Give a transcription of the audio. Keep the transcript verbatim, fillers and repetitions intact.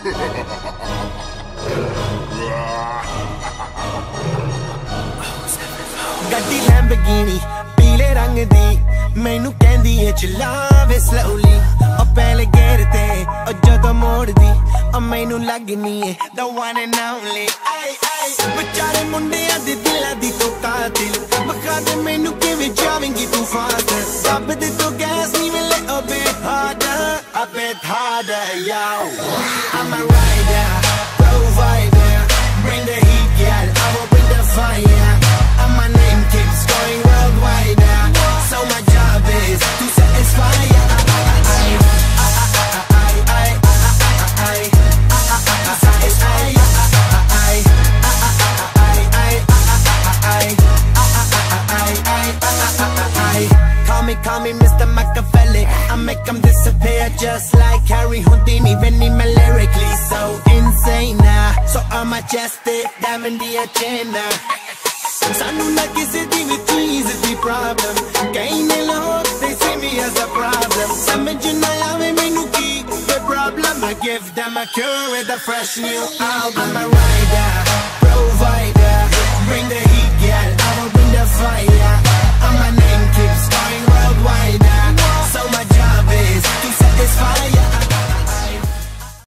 ਗੱਡੀ ਲੈਂਬਰਗਿਨੀ ਪੀਲੇ ਰੰਗ ਦੀ ਮੈਨੂੰ ਕਹਿੰਦੀ ਏ ਚਲਾਵੇ slowly ਉਹ ਪਹਿਲੇ ਗੇਰ ਤੇ ਉਹ ਜਦੋਂ ਮੋੜਦੀ ਉਹ ਮੈਨੂੰ ਲੱਗਨੀ ਏ the one and only ਆਈ ਆਈ ਵਿਚਾਰੇ ਮੁੰਡਿਆਂ ਦੇ ਦਿਲਾਂ ਦੀ ਤੂੰ ਕਾਤਿਲ ਬਖਾ ਦੇ ਮੈਨੂੰ ਕਿਵੇਂ ਜਾਵੇਂਗੀ ਤੂੰ ਫਾਸਟ ਦੱਬ ਦੇ ਤੂੰ ਗੈਸ ਨਹੀਂ ਵੇ little bit harder a bit harder yo I'm a rider provider bring the heat girl I will bring the fire and my name keeps going worldwide so my job is to satisfy ya Call me, call me Mister Machiavelli I make them disappear just like Harry Houdini Benny me lyrically so insane now So I'm majestic, diamond the agenda Sanu na kisi di with cheese the problem Kaine log, they see me as a problem Samajh na aave mainu ki the problem I give them a cure with a fresh new album I'm a rider